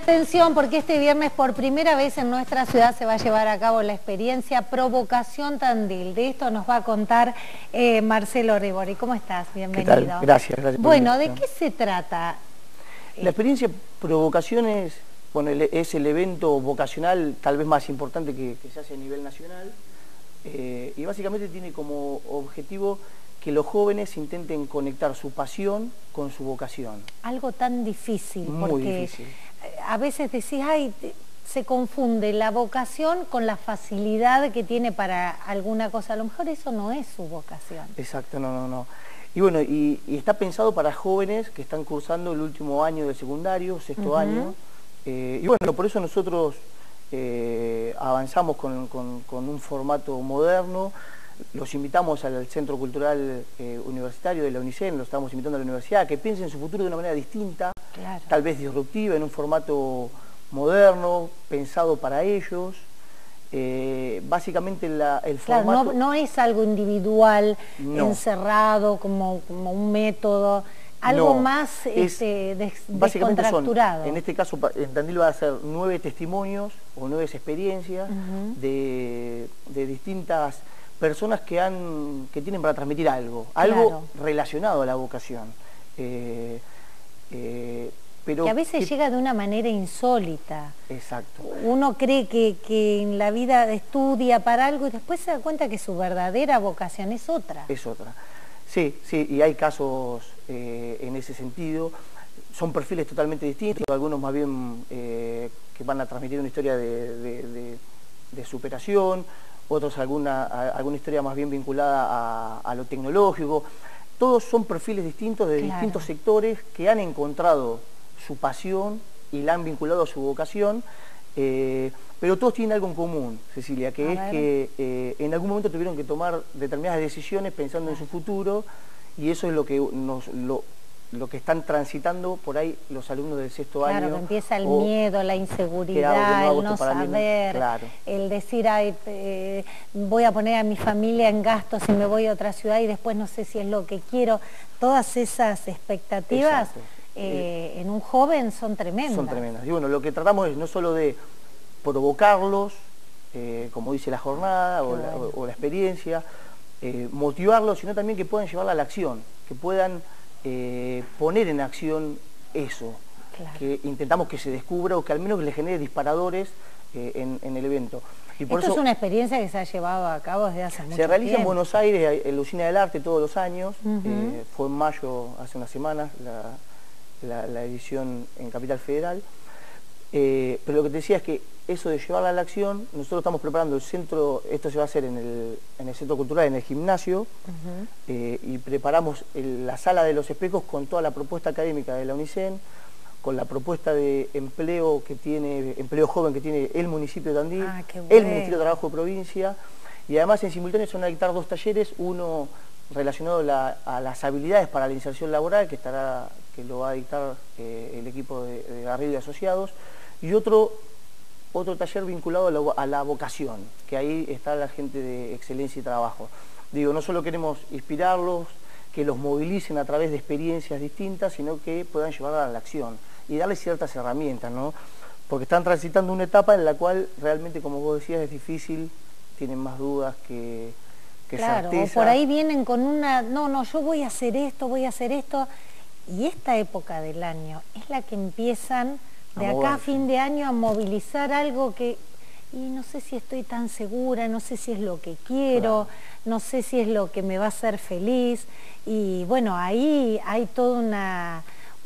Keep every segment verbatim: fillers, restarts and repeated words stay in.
Atención, porque este viernes por primera vez en nuestra ciudad se va a llevar a cabo la experiencia Provocación Tandil. De esto nos va a contar eh, Marcelo Rebori. ¿Cómo estás? Bienvenido. ¿Qué tal? Gracias, gracias. Bueno, ¿de qué se trata? La experiencia Provocación es, bueno, es el evento vocacional tal vez más importante que, que se hace a nivel nacional eh, y básicamente tiene como objetivo que los jóvenes intenten conectar su pasión con su vocación. Algo tan difícil, Muy porque difícil. A veces decís, ay, se confunde la vocación con la facilidad que tiene para alguna cosa. A lo mejor eso no es su vocación. Exacto, no, no, no. Y bueno, y, y está pensado para jóvenes que están cursando el último año del secundario, sexto uh-huh. año. Eh, y bueno, por eso nosotros eh, avanzamos con, con, con un formato moderno. Los invitamos al Centro Cultural eh, Universitario de la UNICEN, los estamos invitando a la universidad, que piensen en su futuro de una manera distinta, claro. Tal vez disruptiva, en un formato moderno, pensado para ellos. Eh, básicamente la, el claro, formato... No, no es algo individual, no. encerrado, como, como un método, algo no, más este, des, básicamente descontracturado. Son, en este caso, en Tandil va a ser nueve testimonios o nueve experiencias uh-huh. de, de distintas... personas que han que tienen para transmitir algo, algo claro. relacionado a la vocación. Eh, eh, pero que a veces que... llega de una manera insólita. Exacto. Uno cree que, que en la vida estudia para algo y después se da cuenta que su verdadera vocación es otra. Es otra. Sí, sí, y hay casos eh, en ese sentido. Son perfiles totalmente distintos, algunos más bien eh, que van a transmitir una historia de, de, de, de superación, otros alguna, alguna historia más bien vinculada a, a lo tecnológico. Todos son perfiles distintos de claro. distintos sectores que han encontrado su pasión y la han vinculado a su vocación, eh, pero todos tienen algo en común, Cecilia, que a es ver. que eh, en algún momento tuvieron que tomar determinadas decisiones pensando en su futuro, y eso es lo que nos... Lo, lo que están transitando por ahí los alumnos del sexto claro, año. Claro, que empieza el miedo, la inseguridad, no el no saber, claro. el decir, ay, eh, voy a poner a mi familia en gastos y me voy a otra ciudad y después no sé si es lo que quiero. Todas esas expectativas eh, en un joven son tremendas. Son tremendas. Y bueno, lo que tratamos es no solo de provocarlos, eh, como dice la jornada o, bueno. la, o, o la experiencia, eh, motivarlos, sino también que puedan llevarla a la acción, que puedan... Eh, poner en acción eso, claro. que intentamos que se descubra o que al menos le genere disparadores eh, en, en el evento. Y por Esto eso, es una experiencia que se ha llevado a cabo desde hace mucho tiempo. Se realiza tiempo. en Buenos Aires, en la Usina del Arte, todos los años. Uh-huh. eh, fue en mayo, hace unas semanas, la, la, la edición en Capital Federal. Eh, pero lo que te decía es que eso de llevarla a la acción, nosotros estamos preparando el centro, esto se va a hacer en el, en el Centro Cultural, en el gimnasio, uh-huh. eh, y preparamos el, la Sala de los Espejos con toda la propuesta académica de la UNICEN, con la propuesta de empleo que tiene, empleo joven que tiene el municipio de Tandil, ah, bueno. el Ministerio de Trabajo de Provincia, y además en simultáneo se van a dictar dos talleres, uno relacionado la, a las habilidades para la inserción laboral, que estará, que lo va a dictar eh, el equipo de, de Garrido y Asociados, y otro, otro taller vinculado a la, a la vocación, que ahí está la gente de excelencia y trabajo. Digo, no solo queremos inspirarlos, que los movilicen a través de experiencias distintas, sino que puedan llevarla a la acción y darles ciertas herramientas, ¿no? Porque están transitando una etapa en la cual realmente, como vos decías, es difícil, tienen más dudas que, que claro, certeza. O por ahí vienen con una, no, no, yo voy a hacer esto, voy a hacer esto, y esta época del año es la que empiezan de acá a fin de año a movilizar algo que, y no sé si estoy tan segura, no sé si es lo que quiero, claro. no sé si es lo que me va a hacer feliz, y bueno, ahí hay toda una,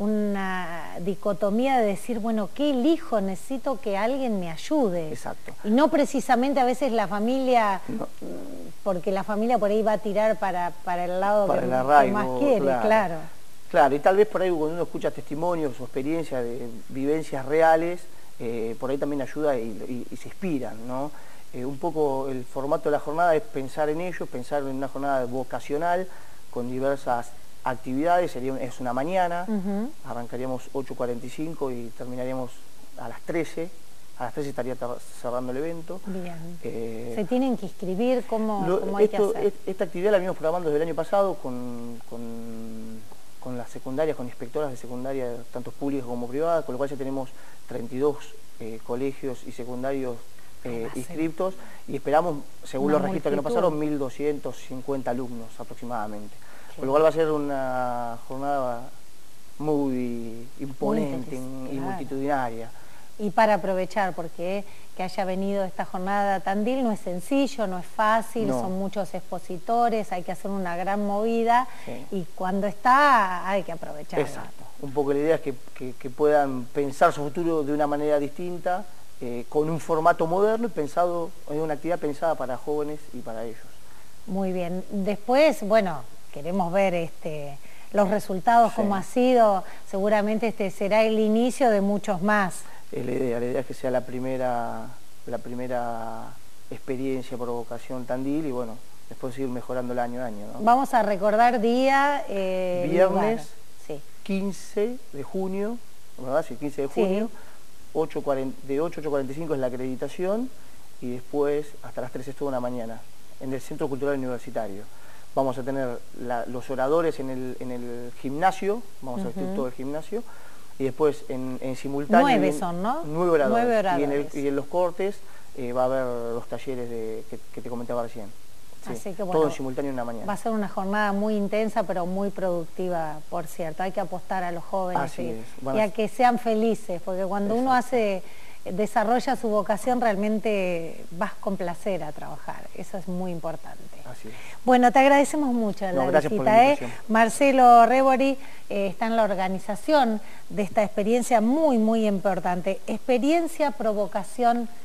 una dicotomía de decir, bueno, ¿qué elijo? Necesito que alguien me ayude. Exacto. Y no precisamente a veces la familia, no. porque la familia por ahí va a tirar para, para el lado para que, el arraigo, que más quiere, claro. claro. Claro, y tal vez por ahí cuando uno escucha testimonios o experiencias de vivencias reales, eh, por ahí también ayuda y, y, y se inspiran, ¿no? Eh, un poco el formato de la jornada es pensar en ellos, pensar en una jornada vocacional con diversas actividades, sería, es una mañana, uh-huh. arrancaríamos ocho cuarenta y cinco y terminaríamos a las trece, a las trece estaría cerrando el evento. Bien. Eh, ¿Se tienen que inscribir? ¿Cómo, lo, cómo hay esto, que hacer? Esta actividad la venimos programando desde el año pasado con... con con las secundarias, con inspectoras de secundaria, tanto públicas como privadas, con lo cual ya tenemos treinta y dos eh, colegios y secundarios eh, inscriptos y esperamos, según una los registros que nos pasaron, mil doscientos cincuenta alumnos aproximadamente. Sí. Con lo cual va a ser una jornada muy imponente muy y multitudinaria. Y para aprovechar, porque que haya venido esta jornada a Tandil no es sencillo, no es fácil, no. Son muchos expositores, hay que hacer una gran movida, sí. Y cuando está hay que aprovechar. Exacto. Un poco la idea es que, que, que puedan pensar su futuro de una manera distinta, eh, con un formato moderno y pensado, en una actividad pensada para jóvenes y para ellos. Muy bien. Después, bueno, queremos ver este... los resultados, sí. Como ha sido, seguramente este será el inicio de muchos más. Es la idea, la idea es que sea la primera, la primera experiencia por vocación Tandil y bueno, después seguir mejorando el año a año, ¿no? Vamos a recordar día... Eh, Viernes sí. quince de junio, ¿verdad? Sí, quince de junio, sí. ocho cuarenta, de ocho a ocho cuarenta y cinco es la acreditación y después hasta las tres estuvo en la mañana, en el Centro Cultural Universitario. Vamos a tener la, los oradores en el, en el gimnasio, vamos uh-huh. a vestir todo el gimnasio, y después en, en simultáneo... Nueve son, ¿no? Nueve oradores. Nueve oradores. Y, en el, y en los cortes eh, va a haber los talleres de, que, que te comentaba recién. Sí, así que, bueno, todo en simultáneo en la mañana. Va a ser una jornada muy intensa, pero muy productiva, por cierto. Hay que apostar a los jóvenes así y, es. Bueno, y a que sean felices, porque cuando exacto. Uno hace... desarrolla su vocación, realmente vas con placer a trabajar, eso es muy importante. Así es. Bueno, te agradecemos mucho no, la visita. ¿eh? Marcelo Rebori eh, está en la organización de esta experiencia muy, muy importante. Experiencia Provocación